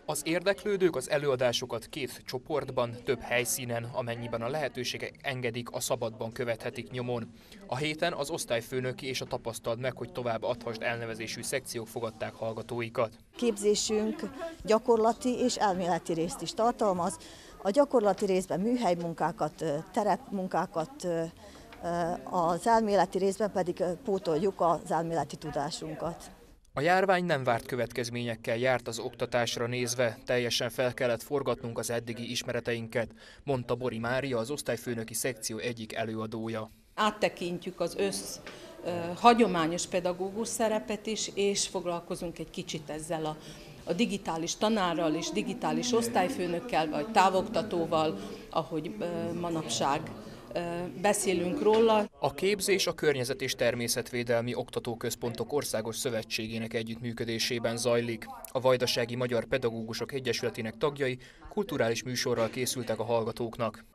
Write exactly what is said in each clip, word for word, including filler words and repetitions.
Az érdeklődők az előadásokat két csoportban, több helyszínen, amennyiben a lehetőségek engedik, a szabadban követhetik nyomon. A héten az osztályfőnöki és a Tapasztald meg, hogy tovább adhasd elnevezésű szekciók fogadták hallgatóikat. Képzésünk gyakorlati és elméleti részt is tartalmaz. A gyakorlati részben műhelymunkákat, terepmunkákat, az elméleti részben pedig pótoljuk az elméleti tudásunkat. A járvány nem várt következményekkel járt az oktatásra nézve, teljesen fel kellett forgatnunk az eddigi ismereteinket, mondta Bori Mária, az osztályfőnöki szekció egyik előadója. Áttekintjük az össz hagyományos pedagógus szerepet is, és foglalkozunk egy kicsit ezzel a, a digitális tanárral és digitális osztályfőnökkel, vagy távoktatóval, ahogy manapság beszélünk róla. A képzés a Környezet- és Természetvédelmi Oktatóközpontok Országos Szövetségének együttműködésében zajlik. A Vajdasági Magyar Pedagógusok Egyesületének tagjai kulturális műsorral készültek a hallgatóknak.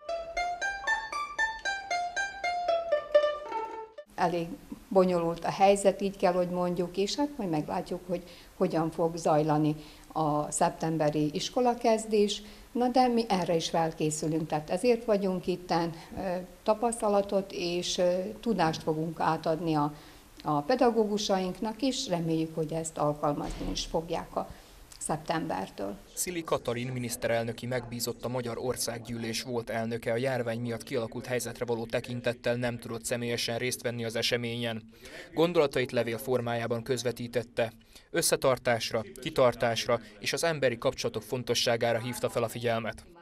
Elég bonyolult a helyzet, így kell, hogy mondjuk, és hát majd meglátjuk, hogy hogyan fog zajlani a szeptemberi iskolakezdés. Na de mi erre is felkészülünk, tehát ezért vagyunk itten, tapasztalatot és tudást fogunk átadni a, a pedagógusainknak, és reméljük, hogy ezt alkalmazni is fogják a szeptembertől. Szili Katalin miniszterelnöki megbízott, a Magyar Országgyűlés volt elnöke, a járvány miatt kialakult helyzetre való tekintettel nem tudott személyesen részt venni az eseményen. Gondolatait levél formájában közvetítette. Összetartásra, kitartásra és az emberi kapcsolatok fontosságára hívta fel a figyelmet.